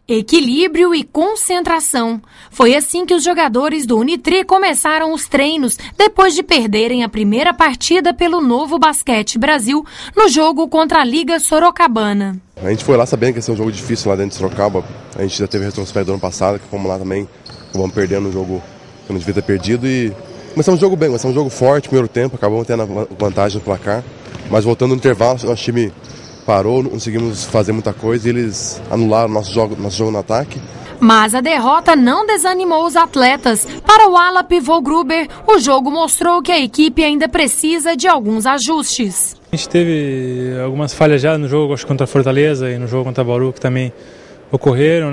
Equilíbrio e concentração. Foi assim que os jogadores do Unitri começaram os treinos depois de perderem a primeira partida pelo Novo Basquete Brasil no jogo contra a Liga Sorocabana. A gente foi lá sabendo que ia ser um jogo difícil lá dentro de Sorocaba. A gente já teve retrospecto do ano passado, que fomos lá também, acabamos perdendo um jogo que não devia ter perdido. E começamos um jogo bem, começamos um jogo forte, primeiro tempo, acabamos tendo a vantagem no placar. Mas voltando no intervalo, nosso time parou, não conseguimos fazer muita coisa e eles anularam nosso jogo no ataque. Mas a derrota não desanimou os atletas. Para o ala pivô Gruber, o jogo mostrou que a equipe ainda precisa de alguns ajustes. A gente teve algumas falhas já no jogo, acho, contra a Fortaleza e no jogo contra a Bauru, que também ocorreram,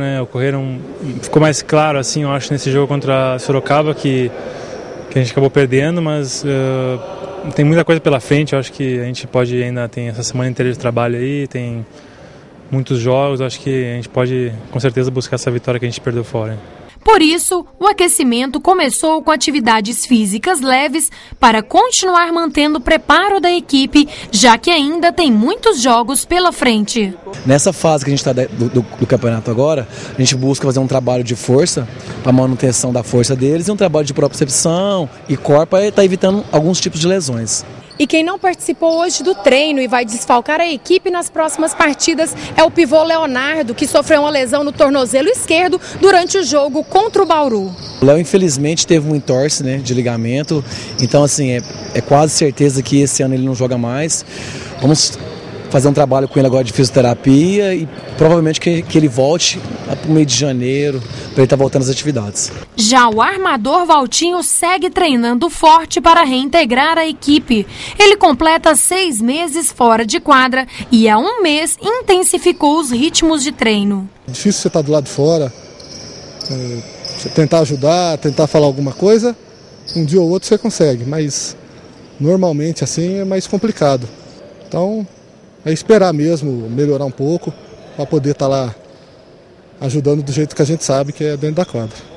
ficou mais claro, assim, eu acho, nesse jogo contra a Sorocaba, que a gente acabou perdendo, mas tem muita coisa pela frente. Eu acho que a gente pode ainda, tem essa semana inteira de trabalho aí, tem muitos jogos, acho que a gente pode com certeza buscar essa vitória que a gente perdeu fora. Por isso, o aquecimento começou com atividades físicas leves para continuar mantendo o preparo da equipe, já que ainda tem muitos jogos pela frente. Nessa fase que a gente está do campeonato agora, a gente busca fazer um trabalho de força para manutenção da força deles e um trabalho de propriocepção e corpo para estar evitando alguns tipos de lesões. E quem não participou hoje do treino e vai desfalcar a equipe nas próximas partidas é o pivô Leonardo, que sofreu uma lesão no tornozelo esquerdo durante o jogo contra o Bauru. O Léo, infelizmente, teve um entorse, de ligamento, então assim, é quase certeza que esse ano ele não joga mais. Vamos fazer um trabalho com ele agora de fisioterapia e provavelmente que ele volte para o meio de janeiro, para ele estar voltando às atividades. Já o armador Valtinho segue treinando forte para reintegrar a equipe. Ele completa 6 meses fora de quadra e há 1 mês intensificou os ritmos de treino. É difícil você estar do lado de fora, você tentar ajudar, tentar falar alguma coisa, um dia ou outro você consegue, mas normalmente assim é mais complicado. Então é esperar mesmo, melhorar um pouco, para poder estar lá ajudando do jeito que a gente sabe, que é dentro da quadra.